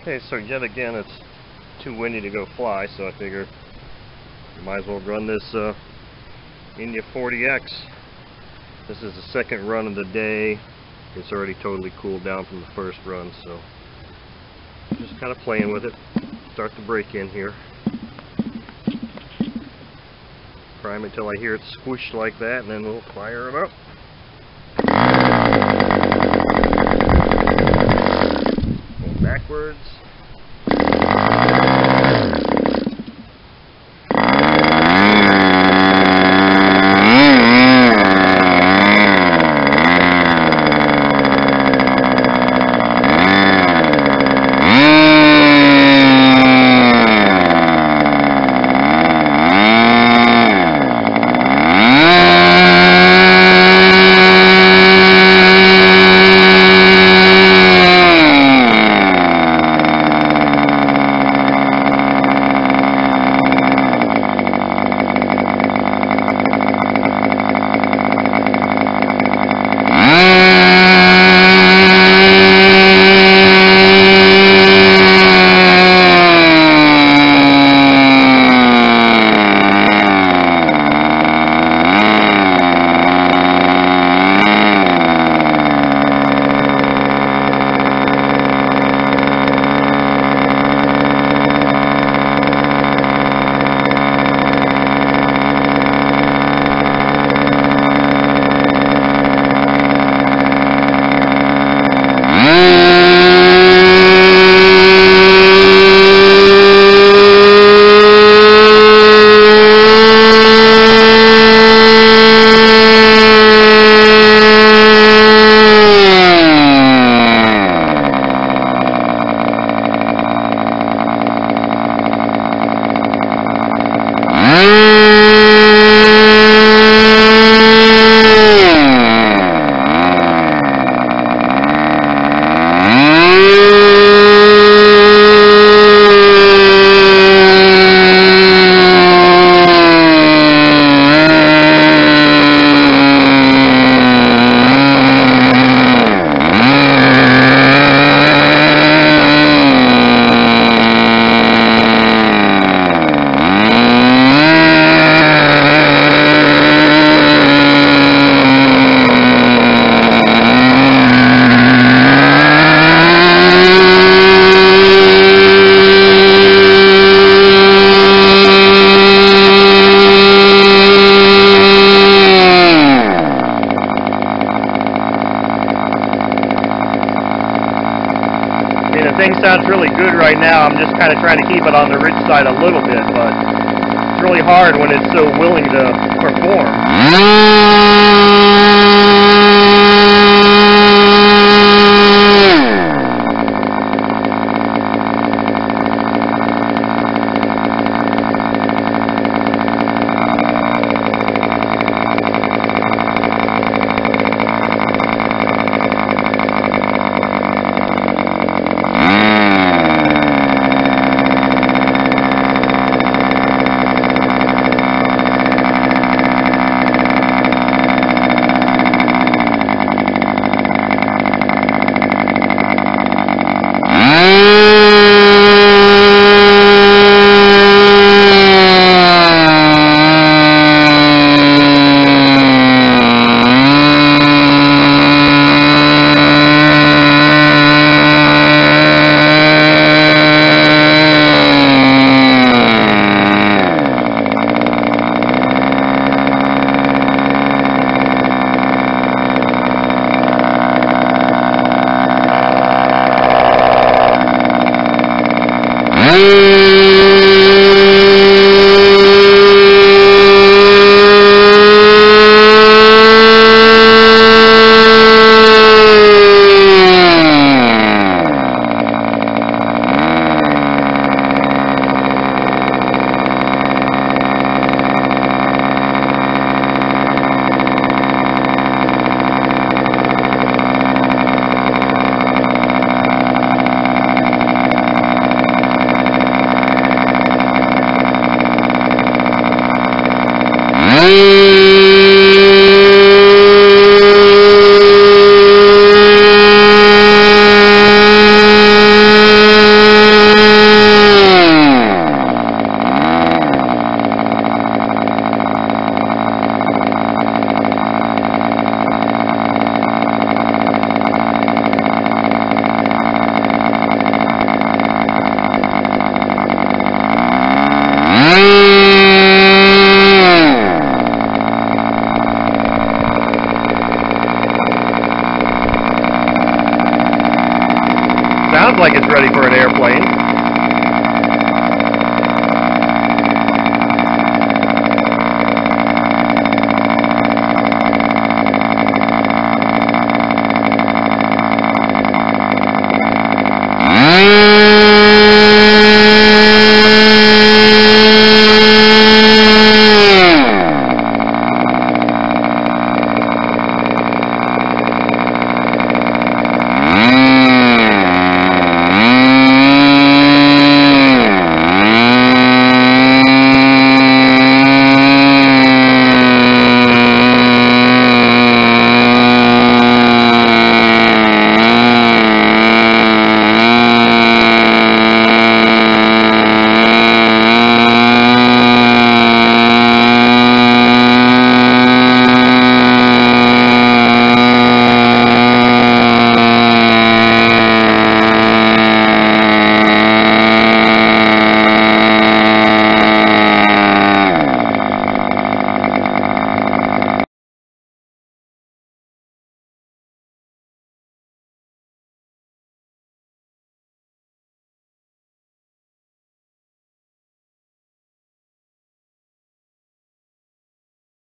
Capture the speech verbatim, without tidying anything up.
Okay, so yet again it's too windy to go fly, so I figure you might as well run this uh, Enya forty X. This is the second run of the day. It's already totally cooled down from the first run, so just kind of playing with it. Start the brake in here. Prime until I hear it squish like that, and then we'll fire it up. Go backwards. The thing sounds really good right now. I'm just kind of trying to keep it on the rich side a little bit, but it's really hard when it's so willing to perform. Hey!